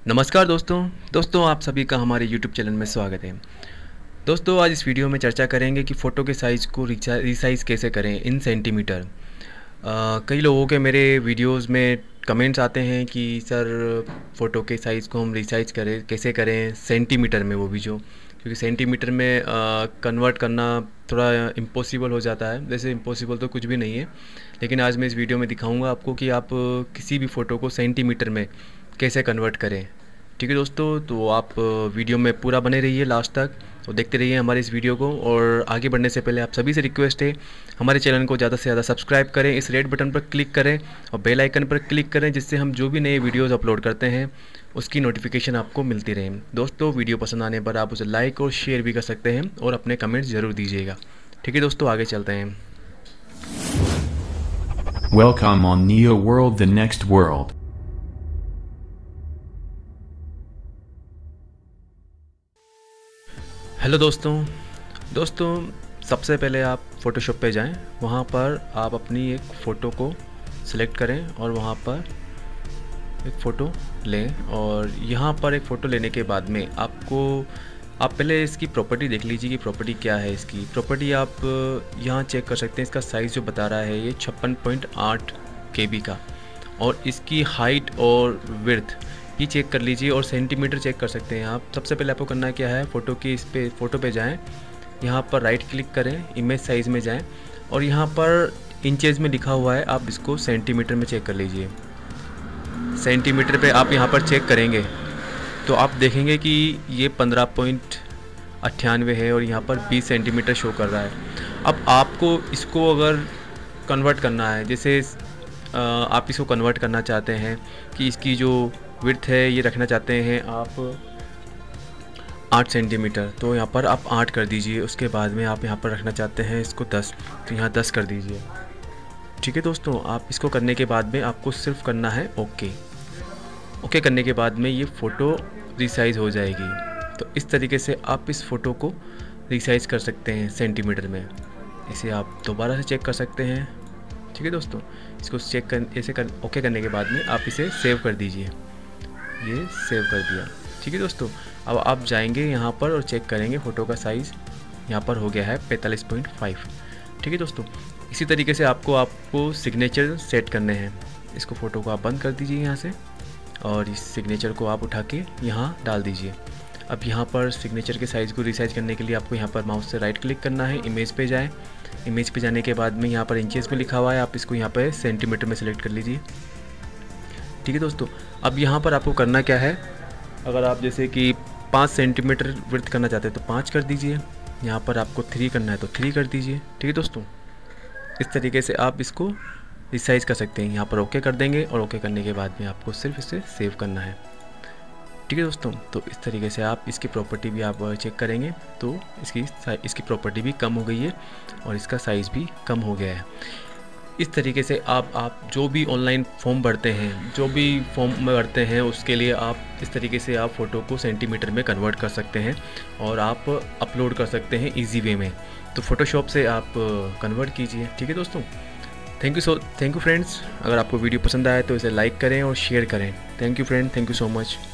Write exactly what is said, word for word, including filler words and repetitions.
नमस्कार दोस्तों दोस्तों आप सभी का हमारे यूट्यूब चैनल में स्वागत है। दोस्तों आज इस वीडियो में चर्चा करेंगे कि फ़ोटो के साइज़ को रिसाइज़ कैसे करें इन सेंटीमीटर। अ, कई लोगों के मेरे वीडियोस में कमेंट्स आते हैं कि सर फ़ोटो के साइज़ को हम रिसाइज़ करें कैसे करें सेंटीमीटर में, वो भी जो क्योंकि सेंटीमीटर में कन्वर्ट करना थोड़ा इम्पॉसिबल हो जाता है। वैसे इम्पॉसिबल तो कुछ भी नहीं है, लेकिन आज मैं इस वीडियो में दिखाऊंगा आपको कि आप किसी भी फ़ोटो को सेंटीमीटर में कैसे कन्वर्ट करें। ठीक है दोस्तों, तो आप वीडियो में पूरा बने रहिए लास्ट तक और देखते रहिए हमारे इस वीडियो को। और आगे बढ़ने से पहले आप सभी से रिक्वेस्ट है, हमारे चैनल को ज़्यादा से ज़्यादा सब्सक्राइब करें, इस रेड बटन पर क्लिक करें और बेल आइकन पर क्लिक करें, जिससे हम जो भी नए वीडियोस अपलोड करते हैं उसकी नोटिफिकेशन आपको मिलती रहे। दोस्तों वीडियो पसंद आने पर आप उसे लाइक और शेयर भी कर सकते हैं और अपने कमेंट्स ज़रूर दीजिएगा। ठीक है दोस्तों, आगे चलते हैं। Welcome on Neo World, the next world. Hello दोस्तों दोस्तों सबसे पहले आप फ़ोटोशॉप पे जाएं, वहाँ पर आप अपनी एक फ़ोटो को सिलेक्ट करें और वहाँ पर एक फ़ोटो लें। और यहाँ पर एक फ़ोटो लेने के बाद में आपको आप पहले इसकी प्रॉपर्टी देख लीजिए कि प्रॉपर्टी क्या है। इसकी प्रॉपर्टी आप यहाँ चेक कर सकते हैं। इसका साइज़ जो बता रहा है ये छप्पन पॉइंट आठ के बी का, और इसकी हाइट और विड्थ ये चेक कर लीजिए और सेंटीमीटर चेक कर सकते हैं आप। सबसे पहले आपको करना क्या है, फ़ोटो की इस पे फ़ोटो पे जाएं, यहाँ पर राइट क्लिक करें, इमेज साइज़ में जाएं और यहाँ पर इंचेस में लिखा हुआ है, आप इसको सेंटीमीटर में चेक कर लीजिए। सेंटीमीटर पे आप यहाँ पर चेक करेंगे तो आप देखेंगे कि ये पंद्रह पॉइंट अट्ठानवे है और यहाँ पर बीस सेंटीमीटर शो कर रहा है। अब आपको इसको अगर कन्वर्ट करना है, जैसे आप इसको कन्वर्ट करना चाहते हैं कि इसकी जो विड्थ है ये रखना चाहते हैं आप आठ सेंटीमीटर, तो यहाँ पर आप आठ कर दीजिए। उसके बाद में आप यहाँ पर रखना चाहते हैं इसको दस, तो यहाँ दस कर दीजिए। ठीक है दोस्तों, आप इसको करने के बाद में आपको सिर्फ करना है ओके। ओके करने के बाद में ये फ़ोटो रिसाइज़ हो जाएगी। तो इस तरीके से आप इस फ़ोटो को रिसाइज़ कर सकते हैं सेंटीमीटर में। इसे आप दोबारा से चेक कर सकते हैं। ठीक है दोस्तों, इसको चेक कर ऐसे कर ओके करने के बाद में आप इसे सेव कर दीजिए। ये सेव कर दिया। ठीक है दोस्तों, अब आप जाएंगे यहाँ पर और चेक करेंगे फ़ोटो का साइज़ यहाँ पर हो गया है पैंतालीस पॉइंट पाँच। ठीक है दोस्तों, इसी तरीके से आपको आपको सिग्नेचर सेट करने हैं। इसको फ़ोटो को आप बंद कर दीजिए यहाँ से और इस सिग्नेचर को आप उठा के यहाँ डाल दीजिए। अब यहाँ पर सिग्नेचर के साइज़ को रिसाइज़ करने के लिए आपको यहाँ पर माउस से राइट क्लिक करना है, इमेज पे जाएँ। इमेज पे जाने के बाद में यहाँ पर इंचेस में लिखा हुआ है, आप इसको यहाँ पर सेंटीमीटर में सेलेक्ट कर लीजिए। ठीक है दोस्तों, अब यहाँ पर आपको करना क्या है, अगर आप जैसे कि पाँच सेंटीमीटर विड्थ करना चाहते हैं तो पाँच कर दीजिए। यहाँ पर आपको थ्री करना है तो थ्री कर दीजिए। ठीक है दोस्तों, इस तरीके से आप इसको रिसाइज़ कर सकते हैं। यहाँ पर ओके कर देंगे और ओके करने के बाद में आपको सिर्फ इसे सेव करना है। ठीक है दोस्तों, तो इस तरीके से आप इसकी प्रॉपर्टी भी आप चेक करेंगे तो इसकी इसकी प्रॉपर्टी भी कम हो गई है और इसका साइज़ भी कम हो गया है। इस तरीके से आप आप जो भी ऑनलाइन फॉर्म भरते हैं, जो भी फॉर्म में भरते हैं, उसके लिए आप इस तरीके से आप फ़ोटो को सेंटीमीटर में कन्वर्ट कर सकते हैं और आप अपलोड कर सकते हैं इजी वे में। तो फ़ोटोशॉप से आप कन्वर्ट कीजिए। ठीक है दोस्तों, thank you so thank you friends. अगर आपको वीडियो पसंद आए तो इसे लाइक करें और शेयर करें। Thank you friend, thank you so much.